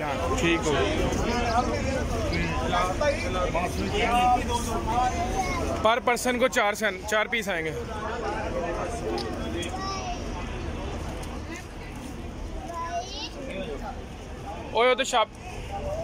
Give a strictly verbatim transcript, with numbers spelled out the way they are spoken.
ठीक हो। पर पर्सन को चार सन चार पीस आएंगे। ओए तो शाप